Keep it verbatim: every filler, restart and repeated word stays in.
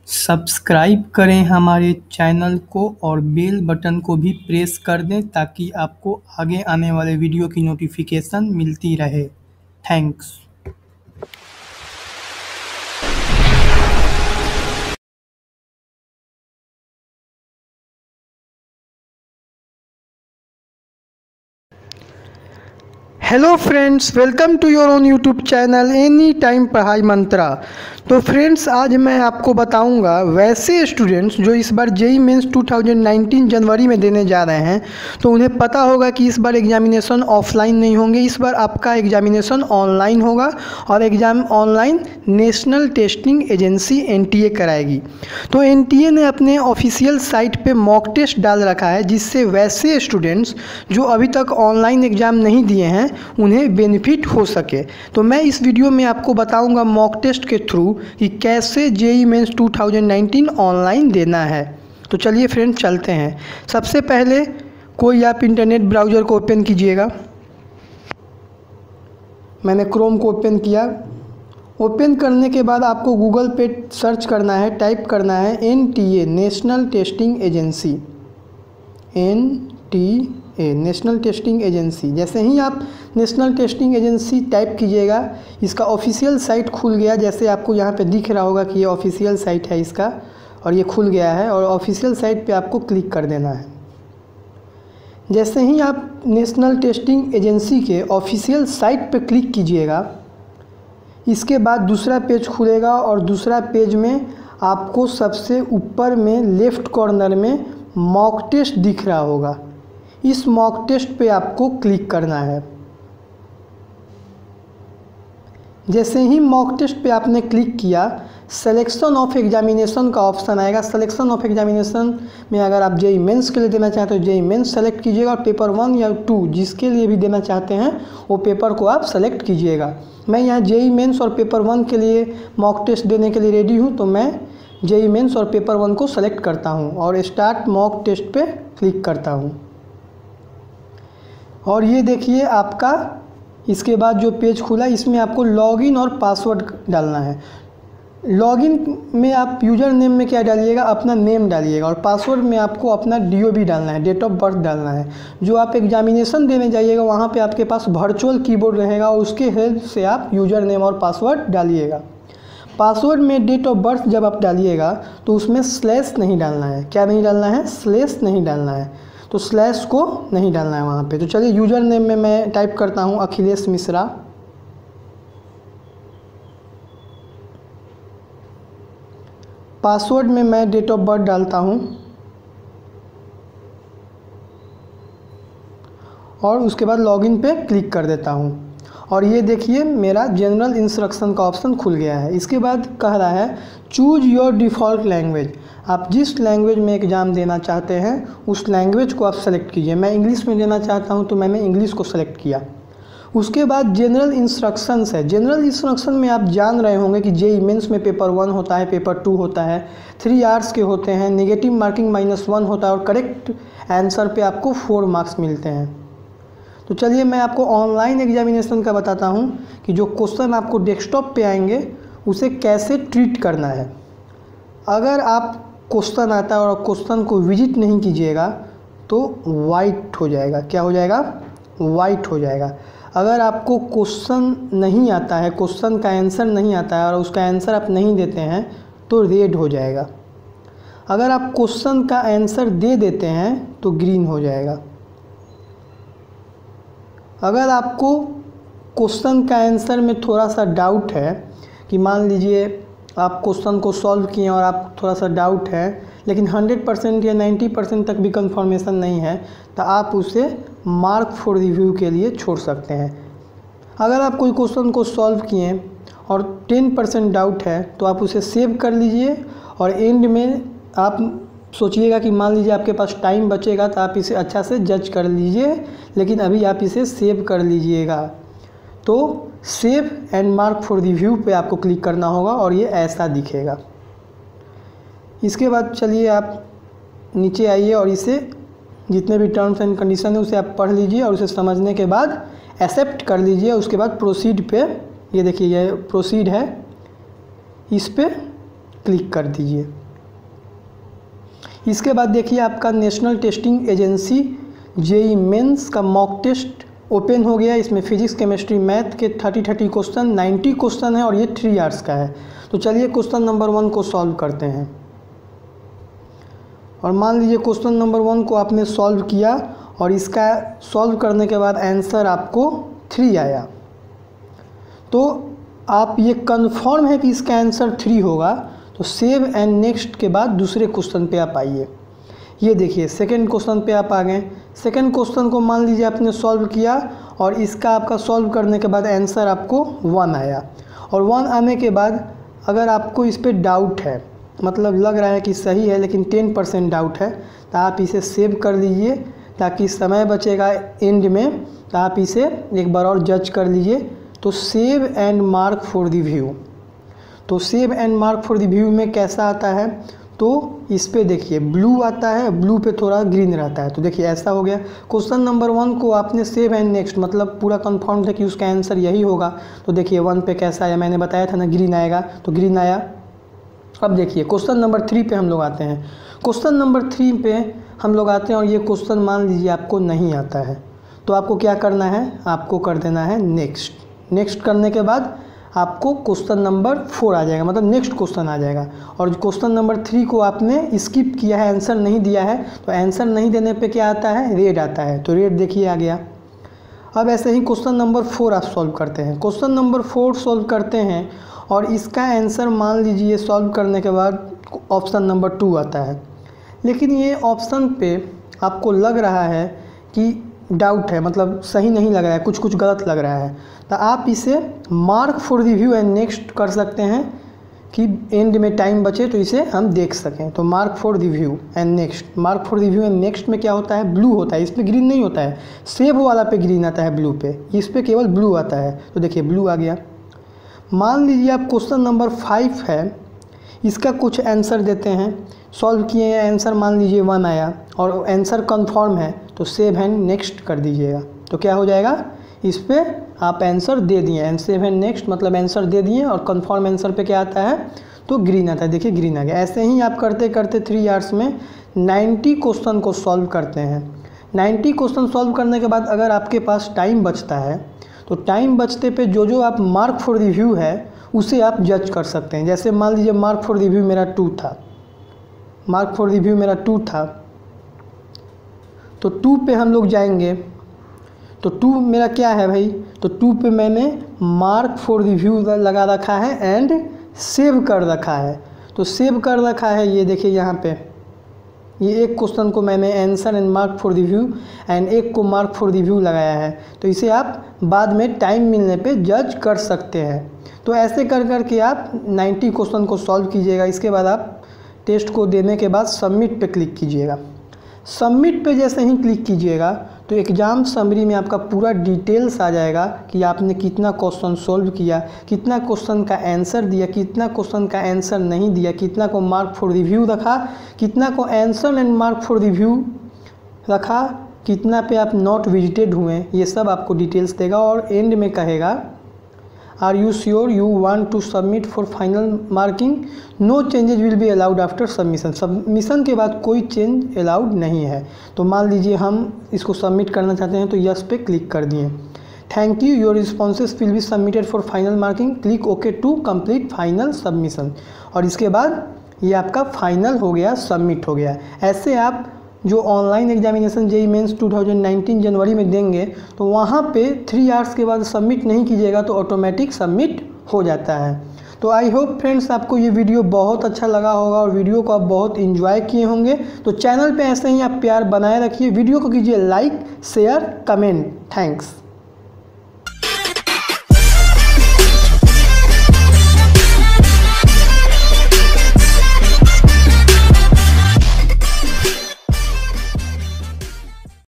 Subscribe करें हमारे channel को और बेल बटन को भी प्रेस कर दें ताकि आपको आगे आने वाले वीडियो की नोटिफिकेशन मिलती रहे। Thanks. Hello friends, welcome to your own YouTube channel any time Padhai Mantra. तो फ्रेंड्स, आज मैं आपको बताऊंगा वैसे स्टूडेंट्स जो इस बार जेई मेंस दो हज़ार उन्नीस जनवरी में देने जा रहे हैं, तो उन्हें पता होगा कि इस बार एग्जामिनेशन ऑफलाइन नहीं होंगे, इस बार आपका एग्जामिनेशन ऑनलाइन होगा और exam online national testing agency NTA कराएगी। तो एनटीए ने अपने ऑफिशियल साइट पे मॉक टेस्ट डाल रखा है, जिससे वैसे स्टूडेंट्स जो अभी तक ऑनलाइन एग्ज़ाम नहीं दिए हैं उन्हें बेनिफिट हो सके। तो मैं इस वीडियो में आपको बताऊंगा मॉक टेस्ट के थ्रू कि कैसे जेई मेंस दो हज़ार उन्नीस ऑनलाइन देना है। तो चलिए फ्रेंड्स, चलते हैं। सबसे पहले कोई आप इंटरनेट ब्राउज़र को ओपन कीजिएगा। मैंने क्रोम को ओपन किया। ओपन करने के बाद आपको गूगल पे सर्च करना है, टाइप करना है NTA national testing agency, N T A national testing agency. जैसे ही आप नेशनल टेस्टिंग एजेंसी टाइप कीजिएगा, इसका ऑफिशियल साइट खुल गया। जैसे आपको यहाँ पे दिख रहा होगा कि ये ऑफिशियल साइट है इसका, और ये खुल गया है। और ऑफिशियल साइट पे आपको क्लिक कर देना है। जैसे ही आप नेशनल टेस्टिंग एजेंसी के ऑफिशियल साइट पे क्लिक कीजिएगा, इसके बाद दूसरा पेज खुलेगा और दूसरा पेज में आपको सबसे ऊपर में लेफ़्ट कॉर्नर में मॉक टेस्ट दिख रहा होगा। इस मॉक टेस्ट पे आपको क्लिक करना है। जैसे ही मॉक टेस्ट पे आपने क्लिक किया, सिलेक्शन ऑफ एग्जामिनेशन का ऑप्शन आएगा। सिलेक्शन ऑफ एग्जामिनेशन में अगर आप जेई मेंस के लिए देना चाहते हो तो जेई मेंस सेलेक्ट कीजिएगा, और पेपर वन या टू जिसके लिए भी देना चाहते हैं वो पेपर को आप सेलेक्ट कीजिएगा। मैं यहाँ जेई मेंस और पेपर वन के लिए मॉक टेस्ट देने के लिए रेडी हूँ, तो मैं जेई मेंस और पेपर वन को सेलेक्ट करता हूँ और स्टार्ट मॉक टेस्ट पे क्लिक करता हूँ। और ये देखिए आपका इसके बाद जो पेज खुला, इसमें आपको लॉगिन और पासवर्ड डालना है। लॉगिन में आप यूज़र नेम में क्या डालिएगा, अपना नेम डालिएगा, और पासवर्ड में आपको अपना डीओबी डालना है, डेट ऑफ बर्थ डालना है। जो आप एग्जामिनेशन देने जाइएगा वहाँ पे आपके पास वर्चुअल कीबोर्ड रहेगा और उसके हेल्प से आप यूज़र नेम और पासवर्ड डालिएगा। पासवर्ड में डेट ऑफ बर्थ जब आप डालिएगा तो उसमें स्लैश नहीं डालना है। क्या नहीं डालना है? स्लैश नहीं डालना है। तो स्लैश को नहीं डालना है वहाँ पे। तो चलिए यूज़र नेम में मैं टाइप करता हूँ अखिलेश मिश्रा। पासवर्ड में मैं डेट ऑफ बर्थ डालता हूँ और उसके बाद लॉगिन पे क्लिक कर देता हूँ। और ये देखिए मेरा जनरल इंस्ट्रक्शन का ऑप्शन खुल गया है। इसके बाद कह रहा है चूज योर डिफ़ॉल्ट लैंग्वेज। आप जिस लैंग्वेज में एग्ज़ाम देना चाहते हैं उस लैंग्वेज को आप सेलेक्ट कीजिए। मैं इंग्लिश में देना चाहता हूं तो मैंने इंग्लिश को सेलेक्ट किया। उसके बाद जनरल इंस्ट्रक्शंस है। जनरल इंस्ट्रक्शन में आप जान रहे होंगे कि जेई मेंस में पेपर वन होता है, पेपर टू होता है, थ्री आवर्स के होते हैं, नेगेटिव मार्किंग माइनस वन होता है और करेक्ट आंसर पे आपको फोर मार्क्स मिलते हैं। तो चलिए मैं आपको ऑनलाइन एग्जामिनेशन का बताता हूँ कि जो क्वेश्चन आपको डेस्कटॉप पे आएंगे उसे कैसे ट्रीट करना है। अगर आप क्वेश्चन आता है और क्वेश्चन को विजिट नहीं कीजिएगा तो वाइट हो जाएगा। क्या हो जाएगा? वाइट हो जाएगा। अगर आपको क्वेश्चन नहीं आता है, क्वेश्चन का आंसर नहीं आता है और उसका आंसर आप नहीं देते हैं तो रेड हो जाएगा। अगर आप क्वेश्चन का आंसर दे देते हैं तो ग्रीन हो जाएगा। अगर आपको क्वेश्चन का आंसर में थोड़ा सा डाउट है कि मान लीजिए आप क्वेश्चन को सॉल्व किए और आप थोड़ा सा डाउट है लेकिन हंड्रेड परसेंट या नाइन्टी परसेंट तक भी कंफर्मेशन नहीं है, तो आप उसे मार्क फॉर रिव्यू के लिए छोड़ सकते हैं। अगर आप कोई क्वेश्चन को सॉल्व किए और टेन परसेंट डाउट है तो आप उसे सेव कर लीजिए और एंड में आप सोचिएगा कि मान लीजिए आपके पास टाइम बचेगा तो आप इसे अच्छा से जज कर लीजिए, लेकिन अभी आप इसे सेव कर लीजिएगा। तो save and mark for review पे आपको क्लिक करना होगा और ये ऐसा दिखेगा। इसके बाद चलिए आप नीचे आइए और इसे जितने भी टर्म्स एंड कंडीशन है उसे आप पढ़ लीजिए और उसे समझने के बाद एक्सेप्ट कर लीजिए। उसके बाद प्रोसीड पे, ये देखिए ये प्रोसीड है, इस पे क्लिक कर दीजिए। इसके बाद देखिए आपका national testing agency JEE mains का मॉक टेस्ट ओपन हो गया। इसमें फिजिक्स केमिस्ट्री मैथ के thirty thirty question ninety question है और ये थ्री आवर्स का है। तो चलिए क्वेश्चन नंबर वन को सॉल्व करते हैं। और मान लीजिए क्वेश्चन नंबर वन को आपने सॉल्व किया और इसका सॉल्व करने के बाद आंसर आपको थ्री आया, तो आप ये कंफर्म है कि इसका आंसर थ्री होगा, तो सेव एंड नेक्स्ट के बाद दूसरे क्वेश्चन पे आप आइए। ये देखिए सेकंड क्वेश्चन पे आप आ गए। सेकंड क्वेश्चन को मान लीजिए आपने सॉल्व किया और इसका आपका सॉल्व करने के बाद आंसर आपको वन आया। और वन आने के बाद अगर आपको इस पर डाउट है, मतलब लग रहा है कि सही है लेकिन टेन परसेंट डाउट है, तो आप इसे सेव कर लीजिए ताकि समय बचेगा एंड में, तो आप इसे एक बार और जज कर लीजिए। तो save and mark for review, तो save and mark for review में कैसा आता है, तो इस पे देखिए ब्लू आता है, ब्लू पे थोड़ा ग्रीन रहता है। तो देखिए ऐसा हो गया। क्वेश्चन नंबर वन को आपने सेव एंड नेक्स्ट, मतलब पूरा कंफर्म था कि उसका आंसर यही होगा। तो देखिए वन पे कैसा आया, मैंने बताया था ना ग्रीन आएगा, तो ग्रीन आया। अब देखिए क्वेश्चन नंबर थ्री पे हम लोग आते हैं। क्वेश्चन नंबर थ्री पे हम लोग आते हैं और ये क्वेश्चन मान लीजिए आपको नहीं आता है, तो आपको क्या करना है, आपको कर देना है नेक्स्ट। नेक्स्ट करने के बाद आपको क्वेश्चन नंबर फोर आ जाएगा, मतलब नेक्स्ट क्वेश्चन आ जाएगा। और क्वेश्चन नंबर थ्री को आपने स्किप किया है, आंसर नहीं दिया है, तो आंसर नहीं देने पे क्या आता है, रेड आता है। तो रेड देखिए आ गया। अब ऐसे ही क्वेश्चन नंबर फोर आप सॉल्व करते हैं। क्वेश्चन नंबर फोर सॉल्व करते हैं और इसका आंसर मान लीजिए सॉल्व करने के बाद ऑप्शन नंबर टू आता है, लेकिन ये ऑप्शन पे आपको लग रहा है कि डाउट है, मतलब सही नहीं लग रहा है, कुछ कुछ गलत लग रहा है, तो आप इसे mark for review and next कर सकते हैं कि एंड में टाइम बचे तो इसे हम देख सकें। तो mark for review and next, mark for review and next में क्या होता है, ब्लू होता है, इस पर ग्रीन नहीं होता है। सेव वाला पे ग्रीन आता है, ब्लू पे, इस पर केवल ब्लू आता है। तो देखिए ब्लू आ गया। मान लीजिए आप क्वेश्चन नंबर फाइव है, इसका कुछ आंसर देते हैं, सॉल्व किए हैं, आंसर मान लीजिए वन आया और आंसर कंफर्म है, तो सेव एंड नेक्स्ट कर दीजिएगा। तो क्या हो जाएगा, इस पर आप आंसर दे दिए, एंड सेव एंड नेक्स्ट मतलब आंसर दे दिए और कंफर्म आंसर पे क्या आता है, तो ग्रीन आता है। देखिए ग्रीन आ गया। ऐसे ही आप करते करते थ्री आवर्स में नाइन्टी क्वेश्चन को सॉल्व करते हैं। नाइन्टी क्वेश्चन सॉल्व करने के बाद अगर आपके पास टाइम बचता है, तो टाइम बचते पे जो जो आप मार्क फॉर रिव्यू है उसे आप जज कर सकते हैं। जैसे मान लीजिए मार्क फॉर रिव्यू मेरा टू था, मार्क फॉर रिव्यू मेरा टू था, तो टू पे हम लोग जाएंगे। तो टू मेरा क्या है भाई, तो टू पे मैंने मार्क फॉर रिव्यू लगा रखा है एंड सेव कर रखा है। तो सेव कर रखा है, ये देखिए यहाँ पे, ये एक क्वेश्चन को मैंने answer and mark for review and एक को मार्क फॉर रिव्यू लगाया है। तो इसे आप बाद में टाइम मिलने पे जज कर सकते हैं। तो ऐसे कर कर के आप नाइन्टी क्वेश्चन को सॉल्व कीजिएगा। इसके बाद आप टेस्ट को देने के बाद सबमिट पे क्लिक कीजिएगा। सबमिट पे जैसे ही क्लिक कीजिएगा तो एग्ज़ाम समरी में आपका पूरा डिटेल्स आ जाएगा कि आपने कितना क्वेश्चन सॉल्व किया, कितना क्वेश्चन का आंसर दिया, कितना क्वेश्चन का आंसर नहीं दिया, कितना को मार्क फॉर रिव्यू रखा, कितना को answer and mark for review रखा, कितना पे आप नॉट विजिटेड हुए, ये सब आपको डिटेल्स देगा। और एंड में कहेगा are you sure you want to submit for final marking, no changes will be allowed after submission. Submission के बाद कोई चेंज अलाउड नहीं है। तो मान लीजिए हम इसको सबमिट करना चाहते हैं, तो यस पे क्लिक कर दिए। Thank you, your responses will be submitted for final marking, click okay to complete final submission. और इसके बाद ये आपका फाइनल हो गया, सबमिट हो गया। ऐसे आप जो online examination JEE mains two thousand nineteen जनवरी में देंगे, तो वहाँ पे थ्री आवर्स के बाद सबमिट नहीं कीजिएगा तो ऑटोमेटिक सबमिट हो जाता है। तो आई होप फ्रेंड्स आपको ये वीडियो बहुत अच्छा लगा होगा और वीडियो को आप बहुत इन्जॉय किए होंगे। तो चैनल पे ऐसे ही आप प्यार बनाए रखिए, वीडियो को कीजिए लाइक, शेयर, कमेंट। थैंक्स।